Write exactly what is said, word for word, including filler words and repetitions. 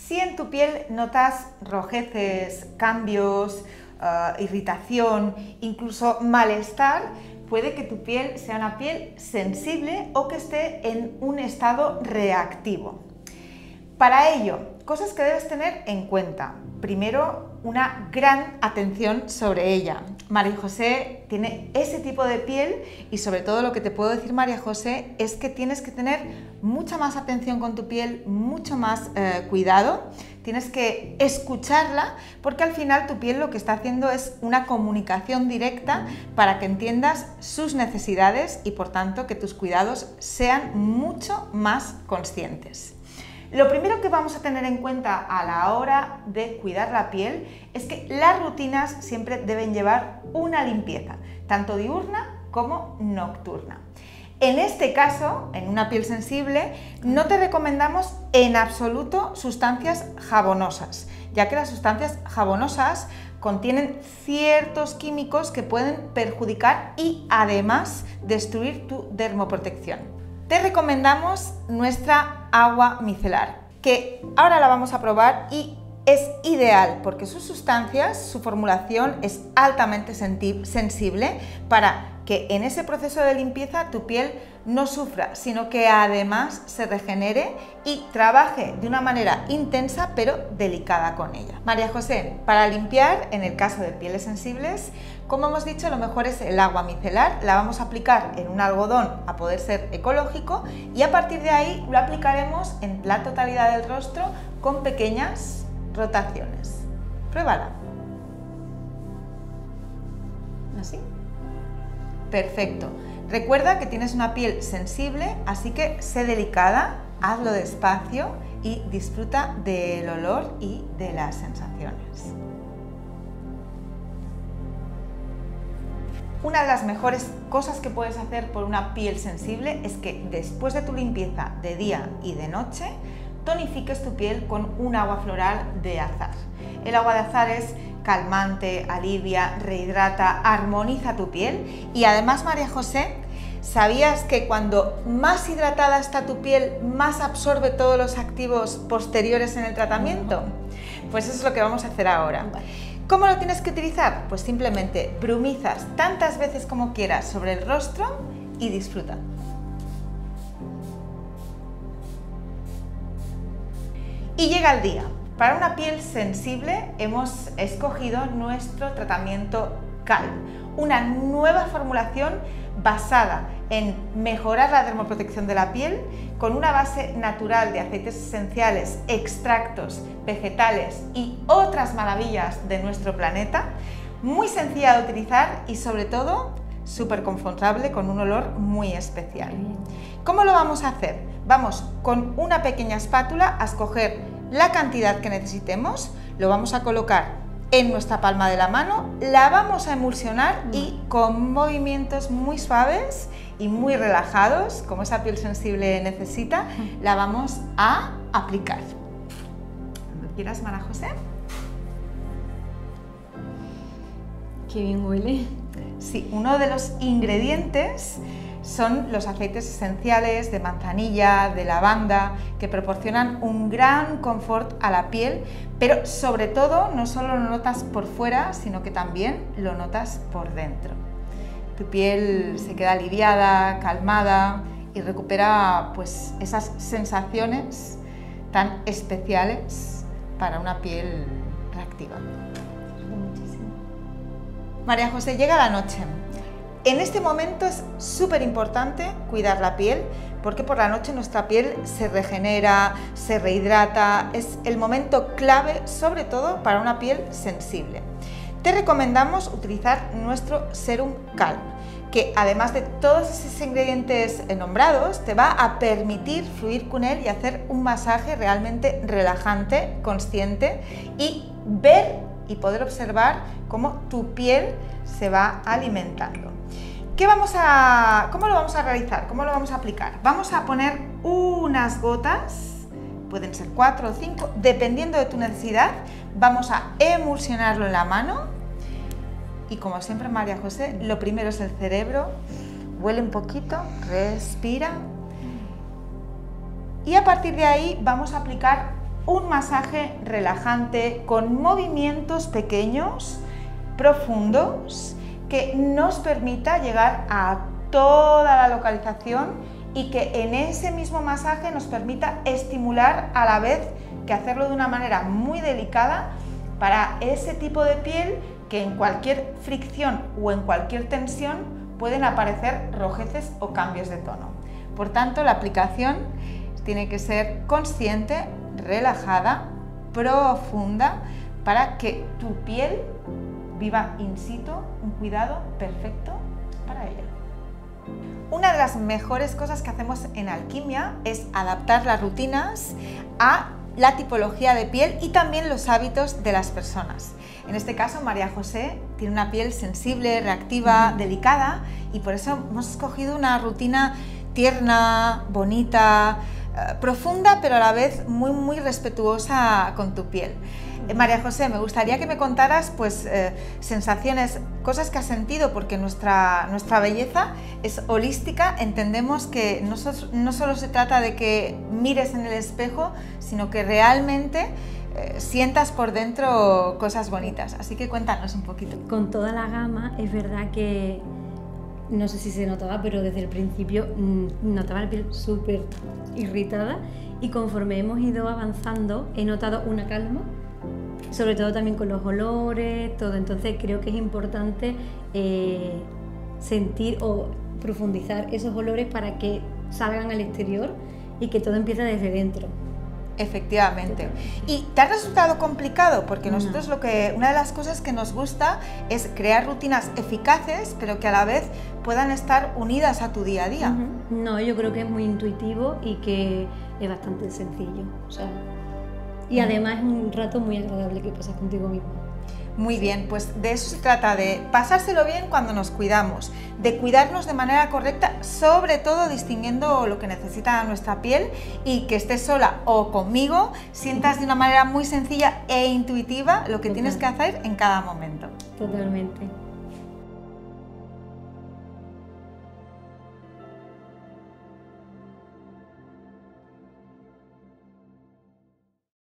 Si en tu piel notas rojeces, cambios, uh, irritación, incluso malestar, puede que tu piel sea una piel sensible o que esté en un estado reactivo. Para ello, cosas que debes tener en cuenta. Primero, una gran atención sobre ella. María José tiene ese tipo de piel y sobre todo lo que te puedo decir, María José, es que tienes que tener mucha más atención con tu piel, mucho más eh, cuidado. Tienes que escucharla porque al final tu piel lo que está haciendo es una comunicación directa para que entiendas sus necesidades y por tanto que tus cuidados sean mucho más conscientes. Lo primero que vamos a tener en cuenta a la hora de cuidar la piel es que las rutinas siempre deben llevar una limpieza, tanto diurna como nocturna. En este caso, en una piel sensible, no te recomendamos en absoluto sustancias jabonosas, ya que las sustancias jabonosas contienen ciertos químicos que pueden perjudicar y además destruir tu dermoprotección. Te recomendamos nuestra agua micelar, que ahora la vamos a probar y es ideal porque sus sustancias, su formulación es altamente sensible para que en ese proceso de limpieza tu piel no sufra, sino que además se regenere y trabaje de una manera intensa pero delicada con ella. María José, para limpiar, en el caso de pieles sensibles, como hemos dicho, lo mejor es el agua micelar. La vamos a aplicar en un algodón a poder ser ecológico y a partir de ahí lo aplicaremos en la totalidad del rostro con pequeñas rotaciones. Pruébala. ¿Así? Perfecto. Recuerda que tienes una piel sensible, así que sé delicada, hazlo despacio y disfruta del olor y de las sensaciones. Una de las mejores cosas que puedes hacer por una piel sensible es que después de tu limpieza de día y de noche, tonifiques tu piel con un agua floral de azahar. El agua de azahar es calmante, alivia, rehidrata, armoniza tu piel y además, María José, ¿sabías que cuando más hidratada está tu piel, más absorbe todos los activos posteriores en el tratamiento? Pues eso es lo que vamos a hacer ahora. ¿Cómo lo tienes que utilizar? Pues simplemente brumizas tantas veces como quieras sobre el rostro y disfruta. Y llega el día. Para una piel sensible hemos escogido nuestro tratamiento Calm, una nueva formulación basada en mejorar la dermoprotección de la piel con una base natural de aceites esenciales, extractos, vegetales y otras maravillas de nuestro planeta, muy sencilla de utilizar y sobre todo súper confortable con un olor muy especial. ¿Cómo lo vamos a hacer? Vamos con una pequeña espátula a escoger la cantidad que necesitemos, lo vamos a colocar en nuestra palma de la mano, la vamos a emulsionar y con movimientos muy suaves y muy relajados, como esa piel sensible necesita, la vamos a aplicar. Cuando quieras, María José. Qué bien huele. Sí, uno de los ingredientes son los aceites esenciales de manzanilla, de lavanda, que proporcionan un gran confort a la piel, pero sobre todo no solo lo notas por fuera, sino que también lo notas por dentro. Tu piel se queda aliviada, calmada y recupera pues esas sensaciones tan especiales para una piel reactiva. María José, llega la noche. En este momento es súper importante cuidar la piel porque por la noche nuestra piel se regenera, se rehidrata, es el momento clave sobre todo para una piel sensible. Te recomendamos utilizar nuestro Serum Calm, que además de todos esos ingredientes nombrados te va a permitir fluir con él y hacer un masaje realmente relajante, consciente y ver y poder observar cómo tu piel se va alimentando. ¿Qué vamos a, ¿Cómo lo vamos a realizar? ¿Cómo lo vamos a aplicar? Vamos a poner unas gotas, pueden ser cuatro o cinco, dependiendo de tu necesidad. Vamos a emulsionarlo en la mano y como siempre, María José, lo primero es el cerebro. Huele un poquito, respira y a partir de ahí vamos a aplicar un masaje relajante con movimientos pequeños, profundos, que nos permita llegar a toda la localización y que en ese mismo masaje nos permita estimular a la vez que hacerlo de una manera muy delicada para ese tipo de piel que en cualquier fricción o en cualquier tensión pueden aparecer rojeces o cambios de tono. Por tanto, la aplicación tiene que ser consciente, relajada, profunda, para que tu piel viva in situ un cuidado perfecto para ella. Una de las mejores cosas que hacemos en Alquimia es adaptar las rutinas a la tipología de piel y también los hábitos de las personas. En este caso, María José tiene una piel sensible, reactiva, delicada, y por eso hemos escogido una rutina tierna, bonita, eh, profunda, pero a la vez muy, muy respetuosa con tu piel. Eh, María José, me gustaría que me contaras pues, eh, sensaciones, cosas que has sentido, porque nuestra, nuestra belleza es holística. Entendemos que no, so, no solo se trata de que mires en el espejo, sino que realmente eh, sientas por dentro cosas bonitas. Así que cuéntanos un poquito. Con toda la gama, es verdad que, no sé si se notaba, pero desde el principio mmm, notaba la piel súper irritada, y conforme hemos ido avanzando he notado una calma, sobre todo también con los olores, todo. Entonces creo que es importante eh, sentir o profundizar esos olores para que salgan al exterior y que todo empiece desde dentro. Efectivamente. ¿Y te ha resultado complicado? Porque nosotros no. lo que, una de las cosas que nos gusta es crear rutinas eficaces, pero que a la vez puedan estar unidas a tu día a día. Uh-huh. No, yo creo que es muy intuitivo y que es bastante sencillo. O sea, y además es un rato muy agradable que pasas contigo mismo. Muy bien, pues de eso se trata, de pasárselo bien cuando nos cuidamos, de cuidarnos de manera correcta, sobre todo distinguiendo lo que necesita nuestra piel, y que estés sola o conmigo, sientas de una manera muy sencilla e intuitiva lo que Total. tienes que hacer en cada momento. Totalmente.